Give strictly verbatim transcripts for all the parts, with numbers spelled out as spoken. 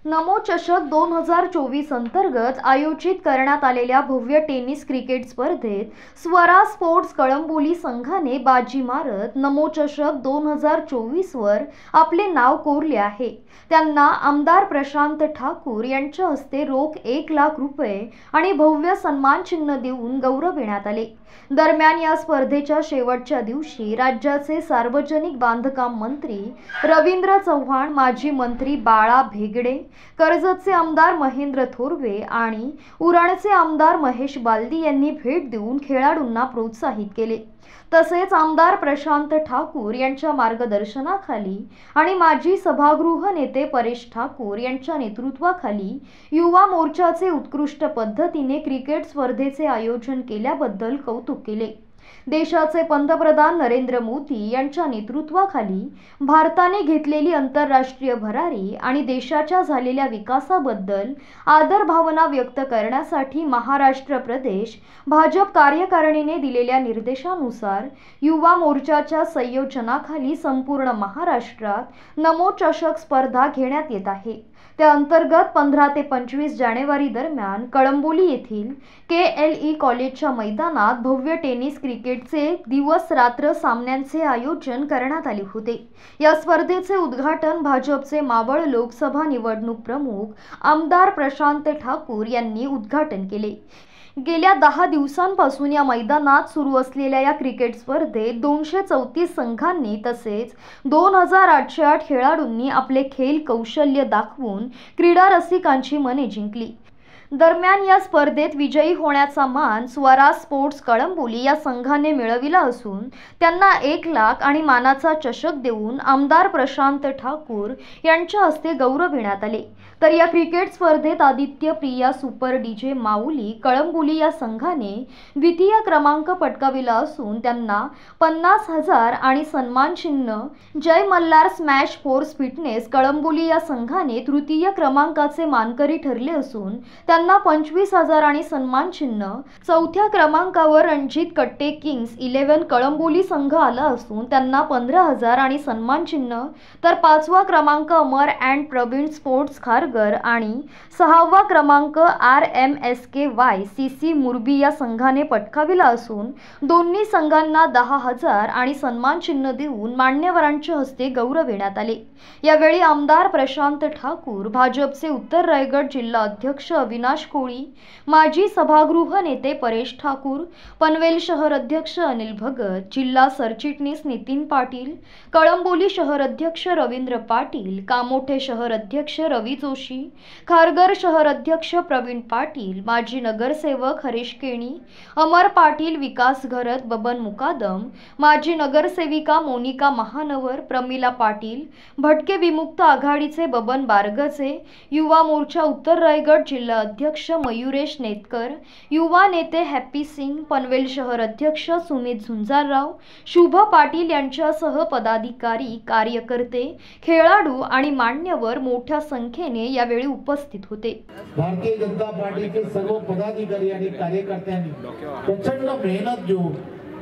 नमो चषक दोन हजार चोवीस अंतर्गत आयोजित करण्यात आलेल्या भव्य टेनिस क्रिकेट स्पर्धेत स्वरा स्पोर्ट्स कळंबोली संघाने बाजी मारत नमो चषक दोन हजार चोवीस वर आपले नाव कोरले आहे। त्यांना आमदार प्रशांत ठाकूर यांच्या हस्ते रोख एक लाख रुपये आणि भव्य सन्मान चिन्ह देऊन गौरविण्यात आले। दरम्यान या स्पर्धेच्या शेवटच्या दिवशी राज्याचे सार्वजनिक बांधकाम मंत्री रवींद्र चव्हाण, माजी मंत्री बाळा भेगडे, कर्जतचे आमदार महेंद्र थोरवे आणि उरणचे आमदार महेश बालदी यांनी भेट देऊन खेळाडूंना प्रोत्साहित केले। तसेच आमदार प्रशांत ठाकूर यांच्या मार्गदर्शनाखाली आणि माजी सभागृह नेते परेश ठाकूर यांच्या नेतृत्वाखाली युवा मोर्चाचे उत्कृष्ट पद्धतीने क्रिकेट स्पर्धेचे आयोजन केल्याबद्दल कौतुक केले। देशाचे पंतप्रधान नरेंद्र मोदी यांच्या नेतृत्वाखाली भारताने घेतलेली आंतरराष्ट्रीय भरारी आणि देशाच्या झालेल्या विकासाबद्दल आदर भावना व्यक्त करण्यासाठी महाराष्ट्र प्रदेश भाजप कार्यकारिणीने दिलेल्या निर्देशानुसार युवा मोर्चाच्या संयोजनाखाली संपूर्ण महाराष्ट्रात नमो चषक स्पर्धा घेण्यात येत आहे। त्या अंतर्गत पंधरा ते पंचवीस जानेवारी दरम्यान कळंबोली येथील के एल ई कॉलेजच्या मैदानात भव्य टेनिस क्रिकेटचे दिवस रात्र सामन्यांचे आयोजन करण्यात आले होते। या स्पर्धेचे उद्घाटन भाजपचे मावळ लोकसभा निवडणूक प्रमुख आमदार प्रशांत ठाकूर यांनी उद्घाटन केले। गेल्या दहा दिवसांपासून या मैदानात सुरू असलेल्या या क्रिकेट स्पर्धेत दोनशे चौतीस संघांनी तसेच दोन हजार आठशे आठ खेळाडूंनी आपले खेळ कौशल्य दाखवून क्रीडा रसिकांची मने जिंकली। दरम्यान या स्पर्धेत विजयी होण्याचा मान स्वरा स्पोर्ट्स कळंबोली या संघाने मिळविला असून त्यांना एक लाख आणि मानाचा चषक देऊन आमदार प्रशांत ठाकूर यांच्या हस्ते गौरविण्यात आले। तर या क्रिकेट स्पर्धेत आदित्य प्रिया सुपर डीजे माऊली कळंबोली या संघाने द्वितीय क्रमांक पटकाविला असून त्यांना पन्नास हजार आणि सन्मान चिन्ह, Jai Malhar smash force fitness Kalamboli या संघाने तृतीय क्रमांकाचे मानकरी ठरले असून त्यांना पंचवीस हजार आणि सन्मान चिन्ह, चौथ्या क्रमांकावर रणजित कट्टे किंग्स इलेव्हन कळंबोली संघ आला असून त्यांना पंधरा हजार आणि सन्मान चिन्ह, तर पाचवा क्रमांक अमर अँड प्रवीण स्पोर्ट्स खारघर आणि सहावा क्रमांक R M S K Y C C Murbi या संघाने पटकाविला असून दोन्ही संघांना दहा हजार आणि सन्मान चिन्ह देऊन मान्यवरांच्या हस्ते गौरविण्यात आले। यावेळी आमदार प्रशांत ठाकूर, भाजपचे उत्तर रायगड जिल्हा अध्यक्ष अविनाश कोळी, माजी सभागृह नेते परेश ठाकूर, पनवेल शहर अध्यक्ष अनिल भगत, जिल्हा सरचिटणीस नितीन पाटील, कळंबोली शहर अध्यक्ष रवींद्र पाटील, कामोठे शहर अध्यक्ष रवी जोशी, खारघर शहर अध्यक्ष प्रवीण पाटील, माजी नगरसेवक हरीश केणी, अमर पाटील, विकास घरत, बबन मुकादम, माजी नगरसेविका मोनिका महानवर, प्रमिला पाटील, भटके विमुक्त आघाडीचे बबन बारगचे, युवा मोर्चा उत्तर रायगड जिल्हा अध्यक्ष मयुरेश नेतकर, युवा नेते हॅप्पी सिंग, पनवेल शहर अध्यक्ष सुमित झुंजारराव, शुभ पाटील यांच्यासह पदाधिकारी, कार्यकर्ते, खेळाडू आणि मान्यवर मोठ्या संख्येने यावेळी उपस्थित होते। भारतीय जनता पार्टीचे सर्व पदाधिकारी आणि कार्यकर्त्यांनी प्रचंड मेहनत घेऊन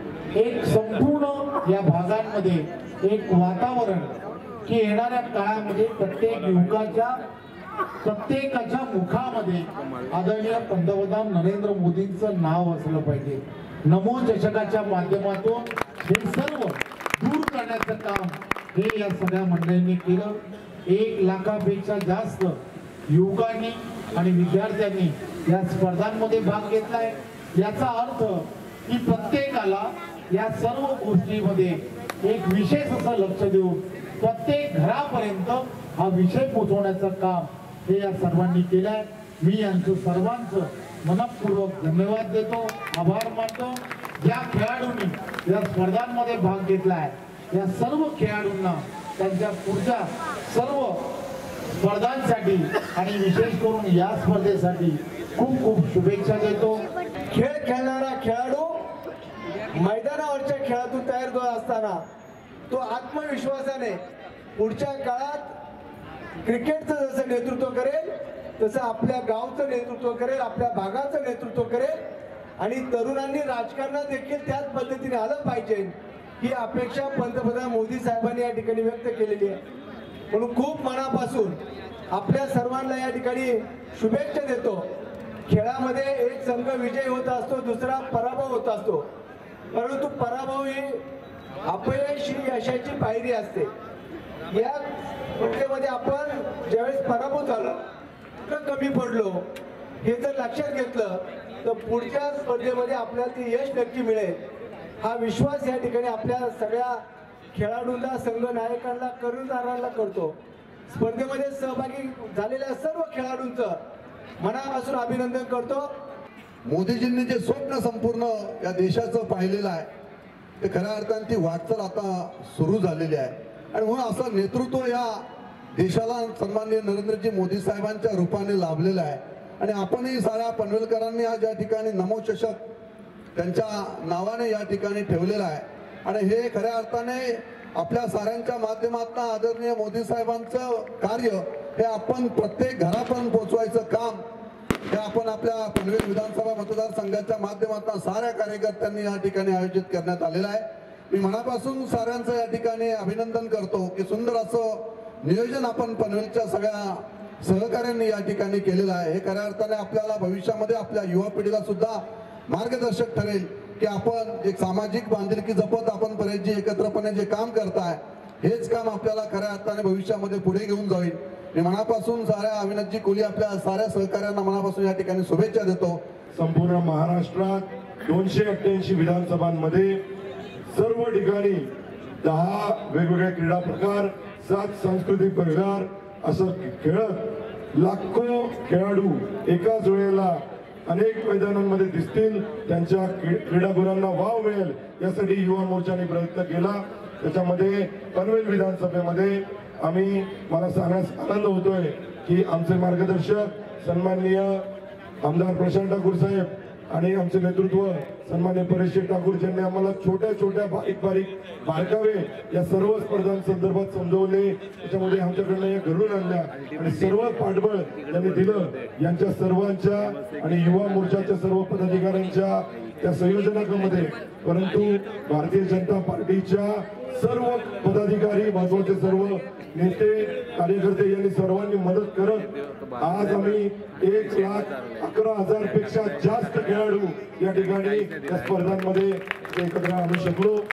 एक संपूर्ण या भागांमध्ये एक वातावरण की येणाऱ्या काळामध्ये प्रत्येक युवकाच्या प्रत्येकाच्या मुखामध्ये आदरणीय पंतप्रधान नरेंद्र मोदींचं नाव असलं पाहिजे। नमो चषकाच्या माध्यमातून हे सर्व दूर करण्याचं काम हे या सगळ्या मंडळींनी केलं। एक लाखापेक्षा जास्त युवकांनी आणि विद्यार्थ्यांनी या स्पर्धांमध्ये भाग घेतलाय। याचा अर्थ की प्रत्येकाला या सर्व गोष्टींमध्ये एक विशेष असं लक्ष देऊन प्रत्येक घरापर्यंत हा विषय पोहोचवण्याचं काम हे या सर्वांनी केलंय। मी यांचं सर्वांचं मनपूर्वक धन्यवाद देतो, आभार मानतो। ज्या खेळाडूंनी या स्पर्धांमध्ये भाग घेतलाय या सर्व खेळाडूंना त्यांच्या पुढच्या सर्व स्पर्धांसाठी आणि विशेष करून या स्पर्धेसाठी खूप खूप शुभेच्छा देतो। खेळ खेळणारा खेळाडू मैदानावरच्या खेळातून तयार होत असताना तो आत्मविश्वासाने पुढच्या काळात क्रिकेटचं जसं नेतृत्व करेल तसं आपल्या गावचं नेतृत्व करेल, आपल्या भागाचं नेतृत्व करेल आणि तरुणांनी राजकारणात देखील त्याच पद्धतीने आलं पाहिजे ही अपेक्षा पंतप्रधान मोदी साहेबांनी या ठिकाणी व्यक्त केलेली आहे। म्हणून खूप मनापासून आपल्या सर्वांना या ठिकाणी शुभेच्छा देतो. खेळामध्ये एक संघ विजय होत असतो, दुसरा पराभव होत असतो, परंतु पराभव ही अपयश ही यशाची पायरी असते. या स्पर्धेमध्ये आपण ज्यावेळेस पराभव झालो, कमी पडलो, हे जर लक्षात घेतलं तर पुढच्या स्पर्धेमध्ये आपल्याला ते यश नक्की मिळेल हा विश्वास या ठिकाणी आपल्या सगळ्या खेळाडूंना, संघ नायकांना, कर्णधारांना करतो. स्पर्धेमध्ये सहभागी झालेल्या सर्व खेळाडूंचं मनापासून अभिनंदन करतो. मोदीजींनी जे स्वप्न संपूर्ण या देशाचं पाहिलेलं आहे ते खऱ्या अर्थाने ती वाटचाल आता सुरू झालेली आहे. आणि म्हणून असं नेतृत्व या देशाला सन्माननीय नरेंद्रजी मोदी साहेबांच्या रूपाने लाभलेलं आहे. आणि आपणही साऱ्या पनवेलकरांनी आज या ठिकाणी नमो चषक त्यांच्या नावाने या ठिकाणी ठेवलेलं आहे. आणि हे खऱ्या अर्थाने आपल्या साऱ्यांच्या माध्यमातून आदरणीय मोदी साहेबांचं कार्य हे आपण प्रत्येक घरापर्यंत पोहोचवायचं काम हे आपण आपल्या पनवेल विधानसभा मतदारसंघाच्या माध्यमातून साऱ्या कार्यकर्त्यांनी या ठिकाणी आयोजित करण्यात आलेलं आहे. मी मनापासून साऱ्यांचं या ठिकाणी अभिनंदन करतो की सुंदर असं नियोजन आपण पनवेलच्या सगळ्या सहकार्यांनी या ठिकाणी केलेलं आहे. हे खऱ्या अर्थाने आपल्याला भविष्यामध्ये आपल्या युवा पिढीला सुद्धा मार्गदर्शक ठरेल की आपण एक सामाजिक बांधिलकी जपत आपण परेशजी एकत्रपणे जे काम करताय हेच काम आपल्याला खऱ्या अर्थाने भविष्यामध्ये पुढे घेऊन जाईल. मी मनापासून साऱ्या अविनाशजी कोहली आपल्या साऱ्या सहकार्यांना मनापासून या ठिकाणी शुभेच्छा देतो. संपूर्ण महाराष्ट्रात दोनशे अठ्ठ्याऐंशी विधानसभांमध्ये सर्व ठिकाणी दहा वेगवेगळे क्रीडा प्रकार, सात सांस्कृतिक प्रकार असं खेळत लाखो खेळाडू एकाच वेळेला अनेक मैदानांमध्ये दिसतील, त्यांच्या क्रीडागुणांना वाव मिळेल यासाठी युवा मोर्चाने प्रयत्न केला. त्याच्यामध्ये पनवेल विधानसभेमध्ये आम्ही मला सांगण्यास आनंद होतोय की आमचे मार्गदर्शक सन्माननीय आमदार प्रशांत ठाकूर साहेब आणि आमचे नेतृत्व सन्माननीय परेश ठाकूर यांनी आम्हाला छोट्या छोट्या बारीक बारीक बारकावे या सर्व स्पर्धांसंदर्भात समजवले. त्याच्यामध्ये आमच्याकडनं या घडून आणल्या आणि सर्व पाठबळ त्यांनी दिलं. यांच्या सर्वांच्या आणि युवा मोर्चाच्या सर्व पदाधिकाऱ्यांच्या त्या संयोजनामध्ये, परंतु भारतीय जनता पार्टीच्या सर्व पदाधिकारी, महत्वाचे सर्व नेते, कार्यकर्ते यांनी सर्वांनी मदत करत आज आम्ही एक लाख अकरा हजार पेक्षा जास्त खेळाडू या ठिकाणी या स्पर्धांमध्ये एकत्र आणू शकलो.